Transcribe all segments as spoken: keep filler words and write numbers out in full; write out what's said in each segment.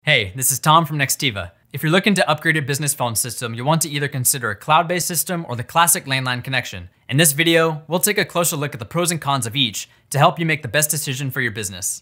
Hey, this is Tom from Nextiva. If you're looking to upgrade your business phone system, you'll want to either consider a cloud-based system or the classic landline connection. In this video, we'll take a closer look at the pros and cons of each to help you make the best decision for your business.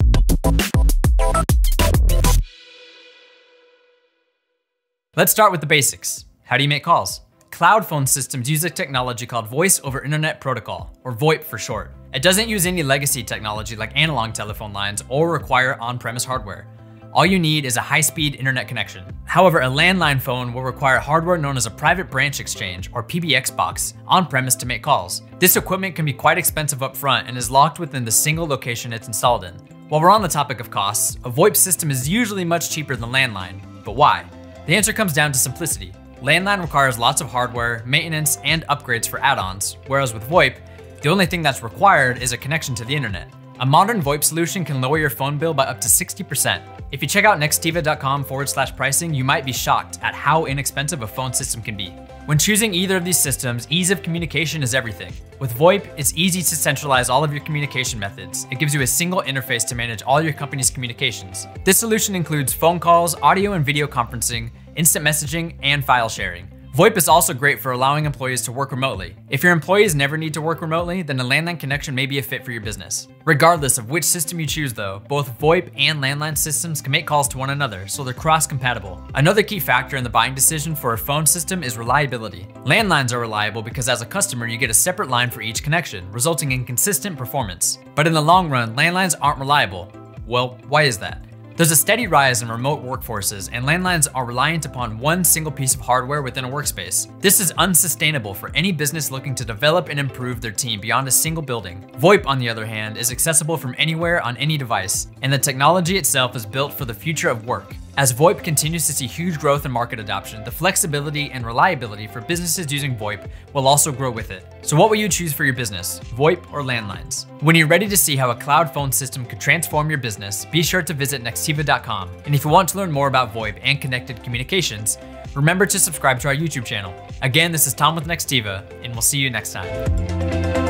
Let's start with the basics. How do you make calls? Cloud phone systems use a technology called Voice over Internet Protocol, or VoIP for short. It doesn't use any legacy technology like analog telephone lines or require on-premise hardware. All you need is a high-speed internet connection. However, a landline phone will require hardware known as a private branch exchange, or P B X box, on-premise to make calls. This equipment can be quite expensive up front and is locked within the single location it's installed in. While we're on the topic of costs, a VoIP system is usually much cheaper than landline. But why? The answer comes down to simplicity. Landline requires lots of hardware, maintenance, and upgrades for add-ons, whereas with VoIP, the only thing that's required is a connection to the internet. A modern VoIP solution can lower your phone bill by up to sixty percent. If you check out nextiva.com forward slash pricing, you might be shocked at how inexpensive a phone system can be. When choosing either of these systems, ease of communication is everything. With VoIP, it's easy to centralize all of your communication methods. It gives you a single interface to manage all your company's communications. This solution includes phone calls, audio and video conferencing, instant messaging, and file sharing. VoIP is also great for allowing employees to work remotely. If your employees never need to work remotely, then a landline connection may be a fit for your business. Regardless of which system you choose though, both VoIP and landline systems can make calls to one another, so they're cross-compatible. Another key factor in the buying decision for a phone system is reliability. Landlines are reliable because as a customer, you get a separate line for each connection, resulting in consistent performance. But in the long run, landlines aren't reliable. Well, why is that? There's a steady rise in remote workforces, and landlines are reliant upon one single piece of hardware within a workspace. This is unsustainable for any business looking to develop and improve their team beyond a single building. VoIP, on the other hand, is accessible from anywhere on any device, and the technology itself is built for the future of work. As VoIP continues to see huge growth in market adoption, the flexibility and reliability for businesses using VoIP will also grow with it. So what will you choose for your business, VoIP or landlines? When you're ready to see how a cloud phone system could transform your business, be sure to visit nextiva dot com. And if you want to learn more about VoIP and connected communications, remember to subscribe to our YouTube channel. Again, this is Tom with Nextiva, and we'll see you next time.